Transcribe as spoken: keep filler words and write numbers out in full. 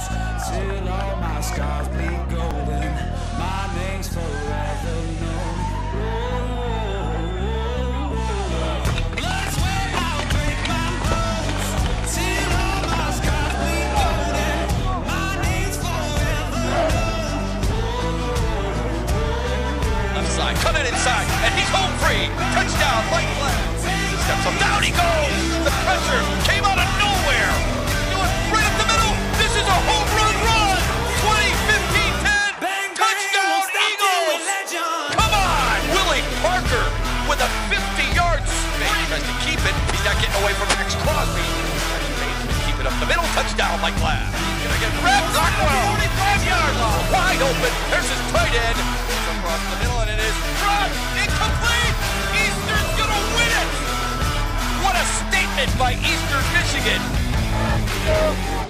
till all my scars bleed golden. My name's forever known. Blood, sweat, I'll break my bones till all my scars bleed golden. My name's forever known. Left side, coming inside, and he's home free. Touchdown, Mike Salem. Steps up, down he goes. The pressure came out of nowhere. Doing right up the middle. This is a home run run. twenty, fifteen, ten. Touchdown, Eagles. Come on. Willie Parker with a fifty-yard sprint. He tries to keep it. He's not getting away from Max Crosby. Keep it up the middle. Touchdown, Mike Salem. Gonna get grabbed. Rockwell. forty-five yard line. Wide open. There's his tight end. Goes across the middle, and it is dropped. Incomplete. Eastern's gonna win it. What a statement by Eastern Michigan.